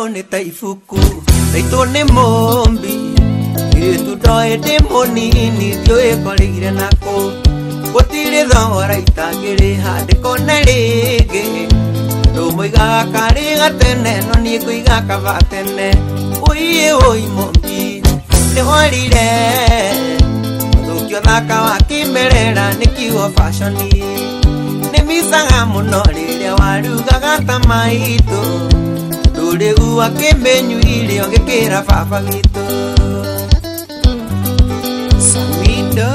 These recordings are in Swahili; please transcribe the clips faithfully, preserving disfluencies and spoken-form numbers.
Rĩu nĩ ta ibuku rĩitũ nĩ mũmbi iritu ndoete mũnini ndiũĩ korĩire nakũ gũtirĩ thogora itangĩrĩha ndĩkona rĩngĩ andũ moigaga karĩ gatene no niĩ ngũiga kaba tene ũiĩ ũi mũmbi nĩworire mũthũkio thaka wa kĩmerera nĩ kiugo fashion nĩmicaga mũno rĩrĩa warugaga ta maitũ rĩu akĩmenyuire ũgĩkĩra baba witũ Samido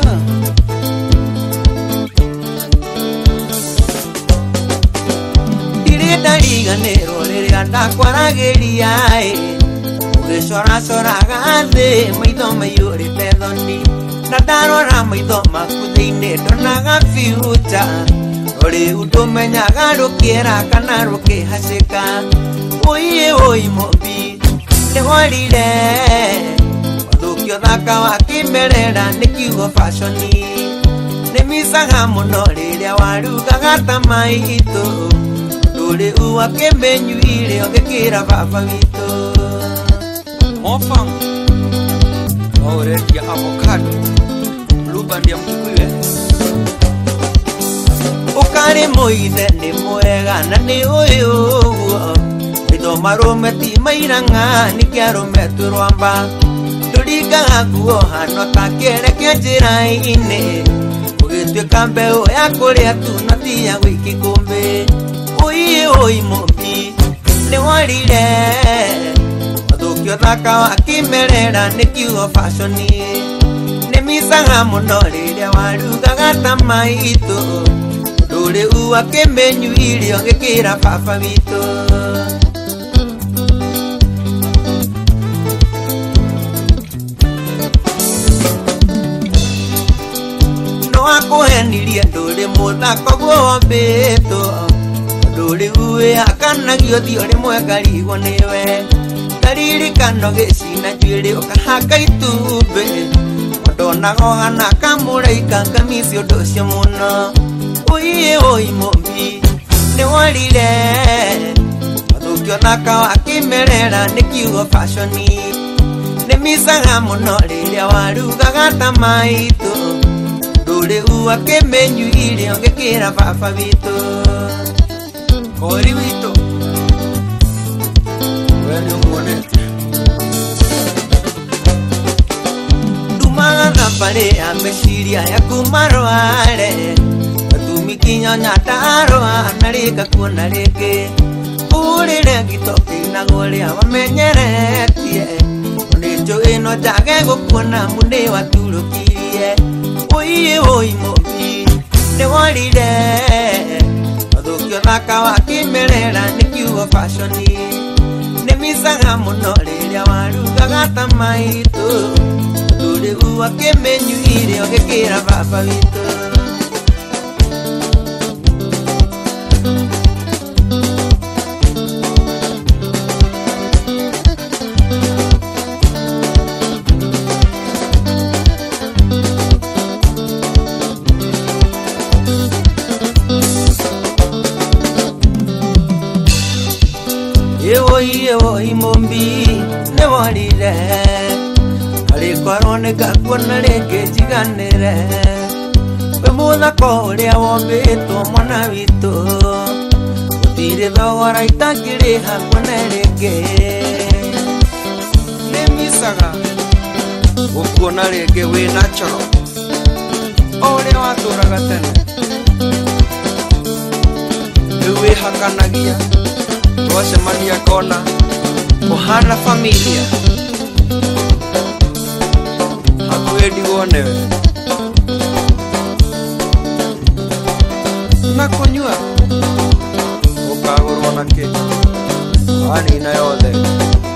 ndirenda riganĩrwo rĩrĩa ndakwaragĩria ũgĩcoracoraga thĩ maitho maiyũrĩte thoni na ndarora maitho maku thĩinĩ ndonaga future rĩu ndũmenyaga rũkĩera kana rũkĩhacĩka ũiĩ ũi mũmbi nĩworire mũthũkio thaka wa kĩmerera nĩ kiugo fashion nĩmicaga mũno rĩrĩa warugaga ta maitũ rĩu akĩmenyuire ũgĩkĩra baba witũ Mofang Mauretia avocado Blueband ya mkikuiwe ũkarĩ mũithe nĩ mwega na nĩ ũĩ ũguo Ritho marume ti mairanga nĩkĩ arũme tũrwamba tũringaga nguo hano ta kĩreke njĩra-inĩ ũgĩtuĩka mbeũ ya kũrĩa tu no ti ya gũiki kũmbĩ ũiĩ ũi mũmbi nĩworire mũthũkio thaka wa kĩmerera nĩ kiugo fashion nĩmicaga mũno rĩrĩa warugaga ta maitũ rĩu akĩmenyuire ũgĩkĩra baba witũ akũhenirie ndũrĩ mũthako guombĩtwo ndũrĩ uĩ akanagio thio rĩmwe ngarigwo nĩwe ndaririkano gĩcina njuĩrĩ ũkahaka itumbĩ ndonaga hana kamũraika ngamici ũndũ ũcio mũno ũiĩ ũi mũmbi nĩworire mũthũkio thaka wa kĩmerera nĩ kiugo fashion nĩmicaga mũno rĩrĩa warugaga ta maitũ rĩu akĩmenyuire ũgĩkĩra baba witũ Kori witũ we nĩ ũmuonete ndumaga thabarĩ ya meciria yaku marware atumi kinyonya ndarũa na rĩka kuona rĩngĩ ũrĩre ngitokĩinagwo rĩa wamenyeretie nĩnjũĩ no njage gũkuona mũnĩ waturũkirie ũiĩ ũi mũmbi nĩworire mũthũkio thaka wa kĩmerera nĩ kiugo fashion nĩmicaga mũno rĩrĩa warugaga ta maitũ rĩu akĩmenyuire ũgĩkĩra baba witũ Ũiĩ ũi mũmbi nĩworire harĩkorwo nĩngakuona rĩngĩ njiganĩre we mũthako ũrĩa wombĩtwo mwana witũ gũtirĩ thogora itangĩrĩha kuona rĩngĩ nĩmicaga gũkuona rĩngĩ wĩ natural o ũrĩa watũraga tene rĩu wĩhakanagia twacemania kona ũhana familia hakuhĩ ndigwo nĩwe na kũnyua ũkagũrwo na kĩ wanina yothe